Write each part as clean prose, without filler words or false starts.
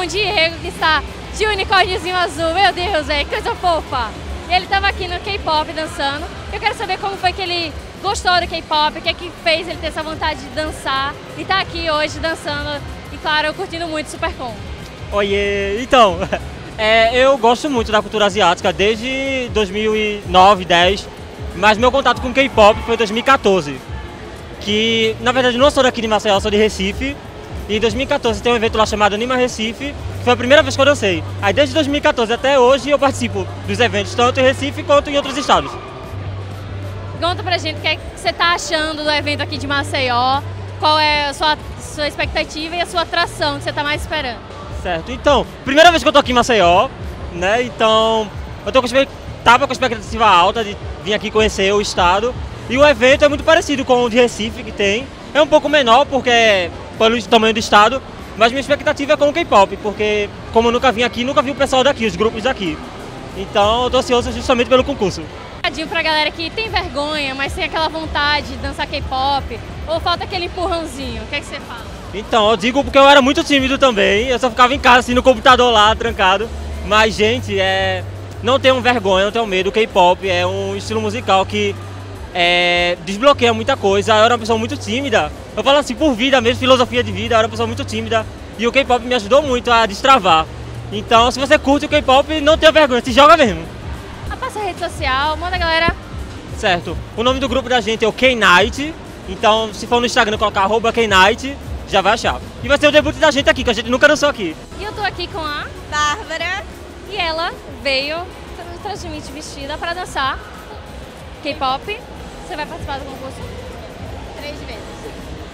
o Diego, que está de unicórniozinho azul. Meu Deus, velho, que coisa fofa. E ele estava aqui no K-pop dançando. Eu quero saber como foi que ele gostou do K-pop, o que é que fez ele ter essa vontade de dançar e tá aqui hoje dançando e, claro, curtindo muito Supercon. Oiê, então, eu gosto muito da cultura asiática desde 2009, 2010, mas meu contato com K-pop foi em 2014, que na verdade não sou daqui de Maceió, sou de Recife, e em 2014 tem um evento lá chamado Anima Recife, que foi a primeira vez que eu dancei. Aí desde 2014 até hoje eu participo dos eventos tanto em Recife quanto em outros estados. Conta pra gente o que é que você tá achando do evento aqui de Maceió, qual é a sua expectativa e a sua atração que você tá mais esperando. Certo, então, primeira vez que eu tô aqui em Maceió, né, então eu tava com expectativa alta de vir aqui conhecer o estado, e o evento é muito parecido com o de Recife que tem, é um pouco menor porque é pelo tamanho do estado, mas minha expectativa é com o K-pop, porque como eu nunca vim aqui, nunca vi o pessoal daqui, os grupos daqui, então eu tô ansioso justamente pelo concurso. Pra galera que tem vergonha, mas tem aquela vontade de dançar K-pop, ou falta aquele empurrãozinho, o que é que você fala? Então, eu digo porque eu era muito tímido também, eu só ficava em casa assim no computador lá, trancado. Mas, gente, não tenham vergonha, não tenham medo, o K-pop é um estilo musical que desbloqueia muita coisa. Eu era uma pessoa muito tímida, eu falo assim por vida mesmo, filosofia de vida, eu era uma pessoa muito tímida e o K-pop me ajudou muito a destravar. Então, se você curte o K-pop, não tenha vergonha, se joga mesmo. Passa a rede social, manda a galera. Certo, o nome do grupo da gente é o K-Night, então se for no Instagram colocar @K-Night, já vai achar. E vai ser o debut da gente aqui, que a gente nunca dançou aqui. E eu tô aqui com a Bárbara. E ela veio transmite vestida para dançar K-pop. Você vai participar do concurso? 3 vezes.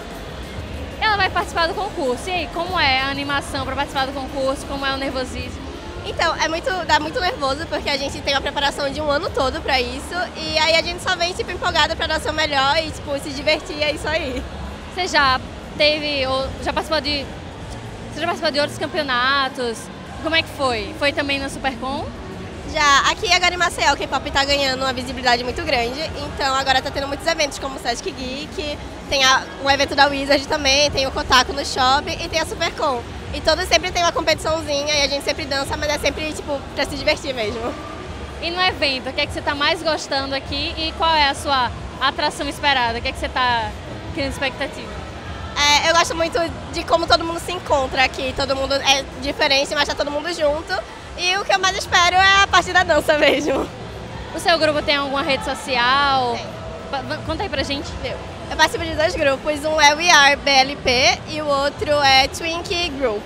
Ela vai participar do concurso. E aí, como é a animação para participar do concurso? Como é o nervosismo? Então, dá muito nervoso porque a gente tem uma preparação de um ano todo pra isso e aí a gente só vem tipo empolgada pra dar o seu melhor e tipo se divertir, é isso aí. Você já teve ou já participou de outros campeonatos? Como é que foi? Foi também na Supercon? Já aqui agora em Maceió, o K-pop tá ganhando uma visibilidade muito grande, então agora tá tendo muitos eventos como o Sesc Geek, tem o evento da Wizard também, tem o Kotaku no shopping e tem a Supercon. E todos sempre tem uma competiçãozinha e a gente sempre dança, mas é sempre tipo pra se divertir mesmo. E no evento, o que é que você tá mais gostando aqui e qual é a sua atração esperada? O que é que você tá criando expectativa? Eu gosto muito de como todo mundo se encontra aqui, todo mundo é diferente, mas tá todo mundo junto. E o que eu mais espero é a parte da dança mesmo. O seu grupo tem alguma rede social? Tem. Conta aí pra gente. Eu participo de 2 grupos, um é We Are BLP e o outro é Twinkie Group.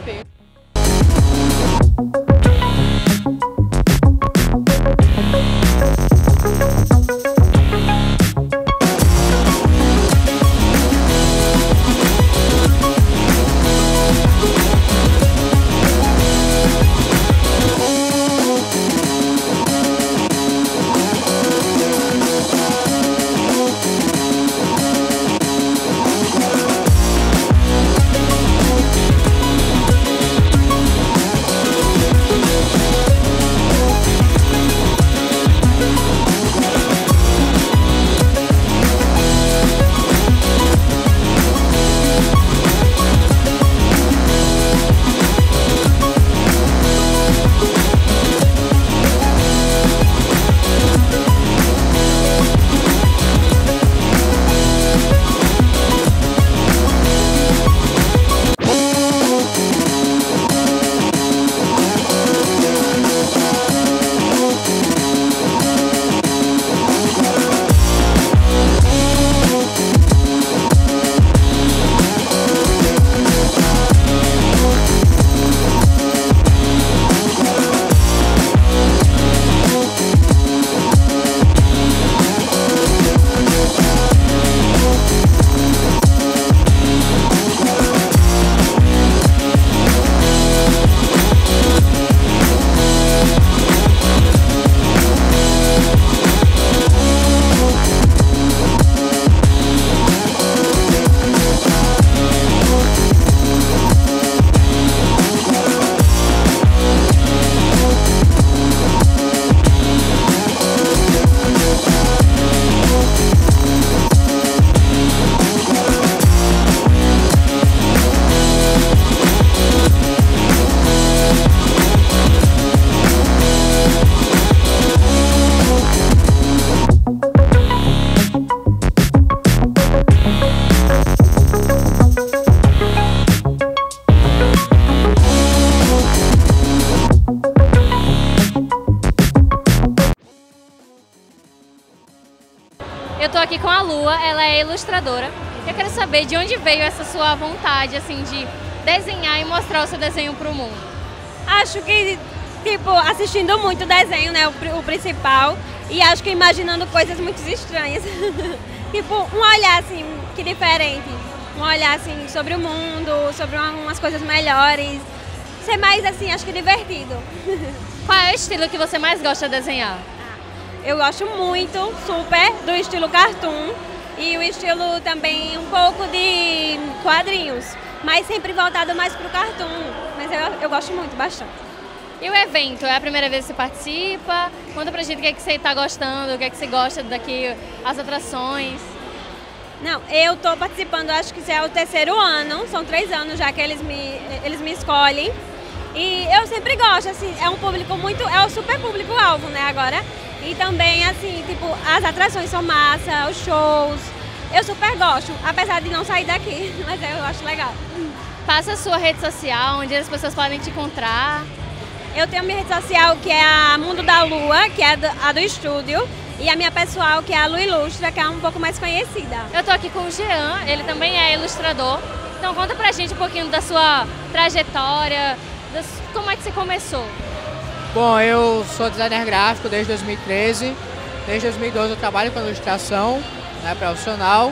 Lua, ela é ilustradora. Eu quero saber de onde veio essa sua vontade, assim, de desenhar e mostrar o seu desenho para o mundo. Acho que, tipo, assistindo muito desenho, né, o principal, e acho que imaginando coisas muito estranhas. Tipo, um olhar, assim, que diferente. Um olhar, assim, sobre o mundo, sobre umas coisas melhores. Ser mais, assim, acho que divertido. Qual é o estilo que você mais gosta de desenhar? Eu gosto muito, super, do estilo cartoon e o estilo também um pouco de quadrinhos, mas sempre voltado mais para o cartoon, mas eu gosto muito, bastante. E o evento, é a primeira vez que você participa? Conta pra gente o que, é que você está gostando, o que, é que você gosta daqui, as atrações. Não, eu estou participando, acho que é o 3º ano, são 3 anos já que eles me escolhem. E eu sempre gosto, assim, é um público muito, é o super público-alvo, né, agora. E também, assim, tipo, as atrações são massa, os shows, eu super gosto, apesar de não sair daqui, mas eu acho legal. Passa a sua rede social, onde as pessoas podem te encontrar. Eu tenho a minha rede social, que é a Mundo da Lua, que é a do estúdio, e a minha pessoal, que é a Lu Ilustra, que é um pouco mais conhecida. Eu tô aqui com o Jean, ele também é ilustrador, então conta pra gente um pouquinho da sua trajetória, como é que você começou? Bom, eu sou designer gráfico desde 2013. Desde 2012 eu trabalho com ilustração, né, profissional.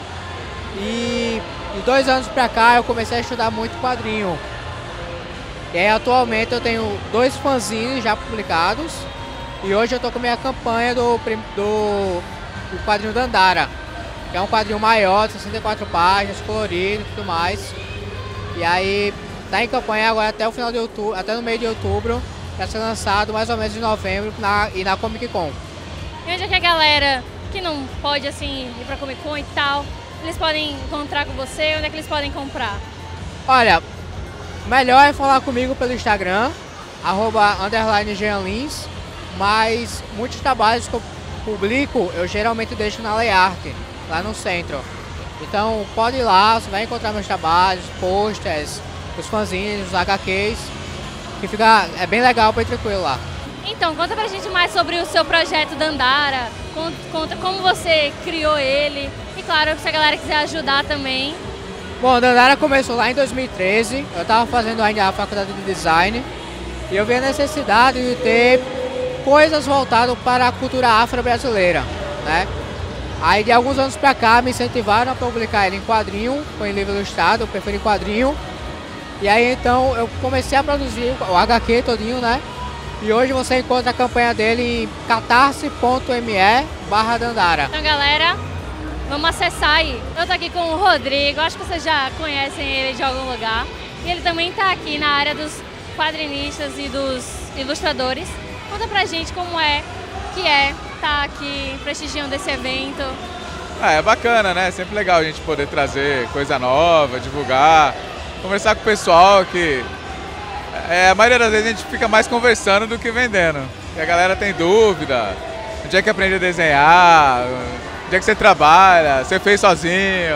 E de 2 anos pra cá eu comecei a estudar muito quadrinho. E aí atualmente eu tenho 2 fanzines já publicados. E hoje eu tô com a minha campanha do quadrinho Dandara, que é um quadrinho maior, de 64 páginas, colorido e tudo mais. E aí tá em campanha agora até o final de outubro, até no meio de outubro, para ser lançado mais ou menos em novembro na Comic Con. E onde é que a galera que não pode assim ir pra Comic Con e tal, eles podem encontrar com você? Onde é que eles podem comprar? Olha, melhor é falar comigo pelo Instagram, @_Jeanlins, mas muitos trabalhos que eu publico eu geralmente deixo na Lei Arte, lá no centro. Então pode ir lá, você vai encontrar meus trabalhos, posters, os fanzines, os HQs, que é bem legal para ir tranquilo lá. Então, conta pra gente mais sobre o seu projeto Dandara, conta como você criou ele e claro, se a galera quiser ajudar também. Bom, Dandara começou lá em 2013, eu estava fazendo ainda a faculdade de design e eu vi a necessidade de ter coisas voltadas para a cultura afro-brasileira, né? Aí de alguns anos pra cá me incentivaram a publicar ele em quadrinho, foi em livro ilustrado, eu preferi quadrinho. E aí então eu comecei a produzir o HQ todinho, né? E hoje você encontra a campanha dele em catarse.me/Dandara. Então galera, vamos acessar aí. Eu tô aqui com o Rodrigo, acho que vocês já conhecem ele de algum lugar. E ele também tá aqui na área dos quadrinistas e dos ilustradores. Conta pra gente como é que tá aqui prestigiando esse evento. É bacana, né? Sempre legal a gente poder trazer coisa nova, divulgar, conversar com o pessoal que a maioria das vezes a gente fica mais conversando do que vendendo. E a galera tem dúvida, onde é que aprende a desenhar, onde é que você trabalha, você fez sozinho.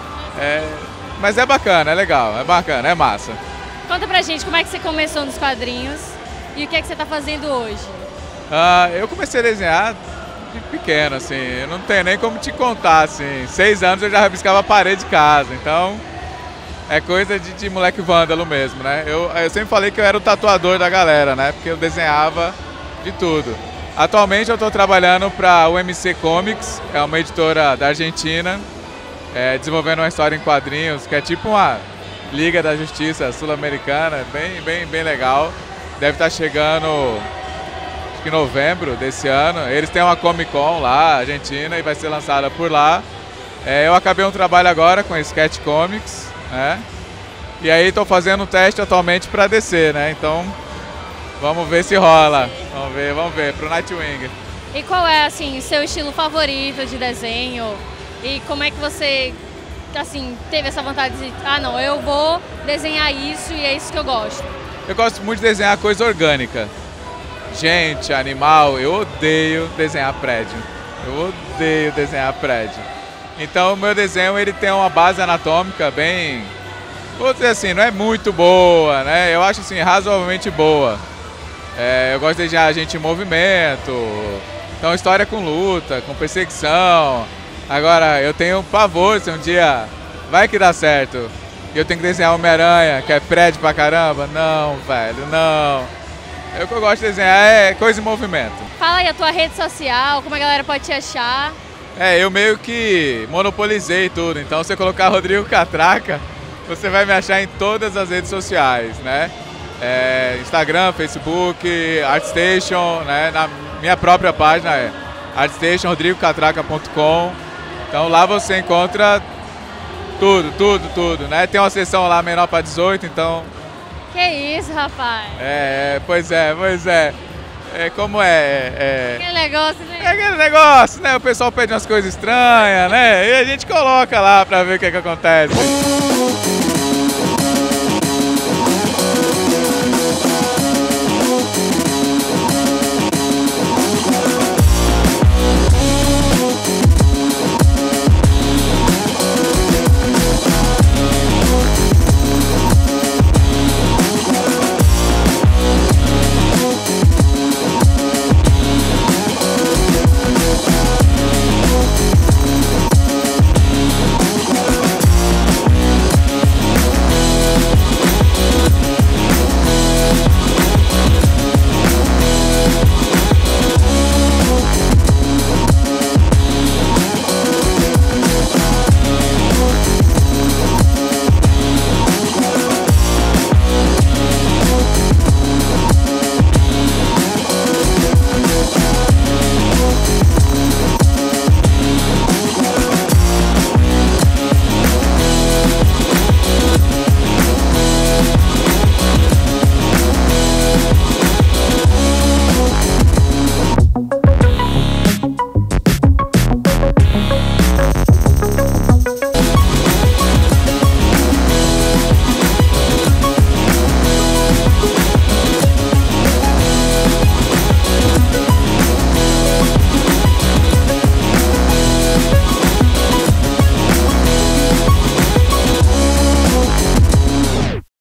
Mas é bacana, é legal, é bacana, é massa. Conta pra gente como é que você começou nos quadrinhos e o que é que você tá fazendo hoje. Eu comecei a desenhar de pequeno, assim, eu não tenho nem como te contar, assim, 6 anos eu já rabiscava a parede de casa, então é coisa de moleque vândalo mesmo, né? Eu sempre falei que eu era o tatuador da galera, né? Porque eu desenhava de tudo. Atualmente eu estou trabalhando para o MC Comics, é uma editora da Argentina, desenvolvendo uma história em quadrinhos, que é tipo uma Liga da Justiça Sul-Americana, bem legal. Deve estar chegando em novembro desse ano. Eles têm uma Comic Con lá, Argentina, e vai ser lançada por lá. Eu acabei um trabalho agora com a Sketch Comics, né? E aí estou fazendo um teste atualmente para DC, né? Então vamos ver se rola. Vamos ver, pro Nightwing. E qual é assim o seu estilo favorito de desenho? E como é que você assim teve essa vontade de não, eu vou desenhar isso e é isso que eu gosto? Eu gosto muito de desenhar coisa orgânica. Gente, animal, eu odeio desenhar prédio. Eu odeio desenhar prédio. Então o meu desenho ele tem uma base anatômica bem, vou dizer assim, não é muito boa, né? Eu acho assim, razoavelmente boa. Eu gosto de desenhar gente em movimento, então história com luta, com perseguição. Agora, eu tenho pavor se um dia vai que dá certo e eu tenho que desenhar Homem-Aranha, que é prédio pra caramba. Não, velho, não. O que eu gosto de desenhar é coisa em movimento. Fala aí a tua rede social, como a galera pode te achar. Eu meio que monopolizei tudo, então se você colocar Rodrigo Catraca, você vai me achar em todas as redes sociais, né? Instagram, Facebook, ArtStation, né? Na minha própria página é ArtStation, rodrigocatraca.com. Então lá você encontra tudo, né? Tem uma seção lá menor para 18, então... Que isso, rapaz? Pois é. Como é? Aquele negócio, né? É aquele negócio, né? O pessoal pede umas coisas estranhas, né? E a gente coloca lá pra ver o que acontece.